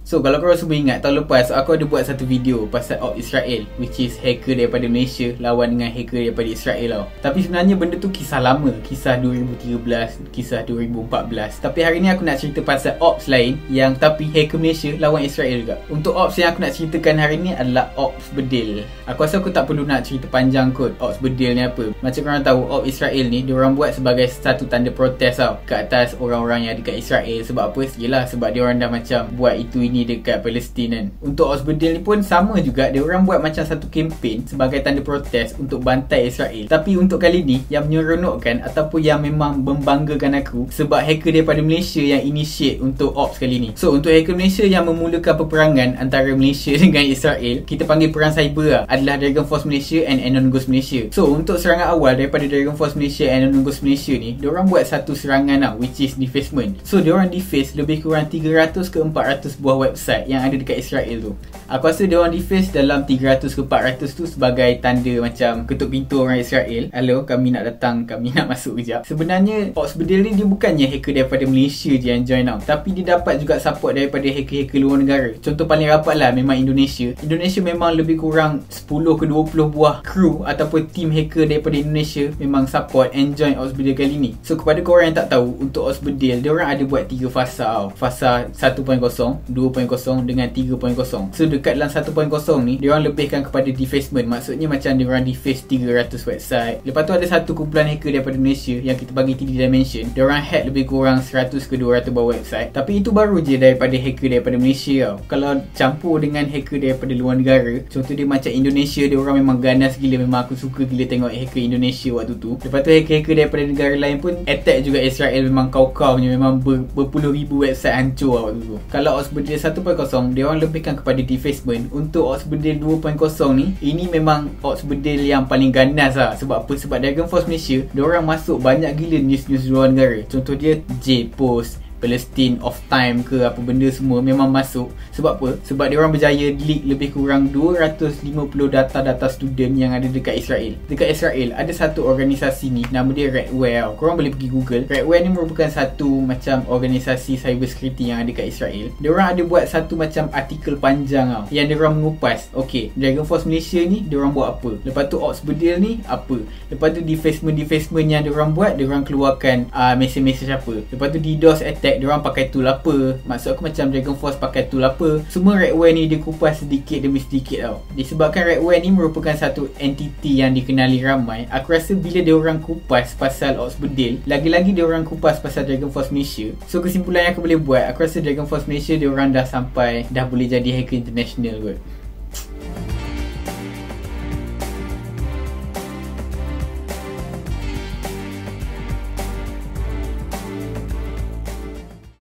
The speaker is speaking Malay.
So kalau korang semua ingat, tahun lepas aku ada buat satu video pasal Ops Israel, which is hacker daripada Malaysia lawan dengan hacker daripada Israel tau. Tapi sebenarnya benda tu kisah lama, kisah 2013, kisah 2014. Tapi hari ni aku nak cerita pasal Ops lain yang tapi hacker Malaysia lawan Israel juga. Untuk Ops yang aku nak ceritakan hari ni adalah Ops Bedil. Aku rasa aku tak perlu nak cerita panjang kot Ops Bedil ni apa. Macam korang tahu, Ops Israel ni diorang buat sebagai satu tanda protes tau ke atas orang-orang yang dekat Israel. Sebab apa? Yelah, sebab diorang dah macam buat itu ini dekat Palestin kan. Untuk Ops Bedil ni pun sama juga, diorang buat macam satu kempen sebagai tanda protes untuk bantai Israel. Tapi untuk kali ni yang menyeronokkan ataupun yang memang membanggakan aku, sebab hacker daripada Malaysia yang initiate untuk Ops kali ni. So untuk hacker Malaysia yang memulakan peperangan antara Malaysia dengan Israel, kita panggil perang cyber lah, adalah Dragon Force Malaysia and Anon Ghost Malaysia. So untuk serangan awal daripada Dragon Force Malaysia and Anon Ghost Malaysia ni, diorang buat satu serangan lah, which is defacement. So diorang deface lebih kurang 300 ke 400 buah website yang ada dekat Israel tu. Aku rasa diorang deface dalam 300 ke 400 tu sebagai tanda macam ketuk pintu orang Israel. Hello, kami nak datang, kami nak masuk kejap. Sebenarnya Ops Bedil ni dia bukannya hacker daripada Malaysia je yang join out, tapi dia dapat juga support daripada hacker-hacker luar negara. Contoh paling rapat lah memang Indonesia. Indonesia memang lebih kurang 10 ke 20 buah crew ataupun team hacker daripada Indonesia memang support and join Ops Bedil kali ni. So kepada korang yang tak tahu, untuk Ops Bedil diorang ada buat 3 fasa tau. Fasa 1.0, 2.0 dengan 3.0. So dekat dalam 1.0 ni diorang lebihkan kepada defacement. Maksudnya macam diorang deface 300 website. Lepas tu ada satu kumpulan hacker daripada Malaysia yang kita bagi 3 dimension. Diorang hack lebih kurang 100 ke 200 buah website. Tapi itu baru je daripada hacker daripada Malaysia tau. Kalau campur dengan hacker daripada luar negara, contoh dia macam Indonesia, diorang memang ganas gila. Memang aku suka gila tengok hacker Indonesia waktu tu. Lepas tu hacker-hacker daripada negara lain pun attack juga Israel. Memang kau-kau punya, memang berpuluh ribu website hancur lah waktu tu. Kalau Ops Bedil 1.0 diorang lebihkan kepada defacement. Untuk Ops Bedil 2.0 ni, ini memang Ops Bedil yang paling ganas lah. Sebab apa? Sebab Dragon Force Malaysia diorang masuk banyak gila news-news luar negara. Contoh dia J-Post, Palestine of Time ke apa benda semua memang masuk. Sebab apa? Sebab dia orang berjaya leak lebih kurang 250 data-data student yang ada dekat Israel. Dekat Israel ada satu organisasi ni, nama dia Redware. Korang boleh pergi Google. Redware ni merupakan satu macam organisasi cyber security yang ada dekat Israel. Dia orang ada buat satu macam artikel panjang tau, yang dia orang mengupas, okay, Dragon Force Malaysia ni dia orang buat apa, lepas tu Ops Bedil ni apa, lepas tu defacement yang dia orang buat, dia orang keluarkan mesej-mesej apa, lepas tu DDoS attack diorang pakai tool apa. Maksud aku macam Dragon Force pakai tool apa. Semua Redware ni dia kupas sedikit demi sedikit tau. Disebabkan Redware ni merupakan satu entiti yang dikenali ramai, aku rasa bila diorang kupas pasal Ops Bedil, lagi-lagi diorang kupas pasal Dragon Force Malaysia. So kesimpulan yang aku boleh buat, aku rasa Dragon Force Malaysia diorang dah sampai, dah boleh jadi hacker international kot.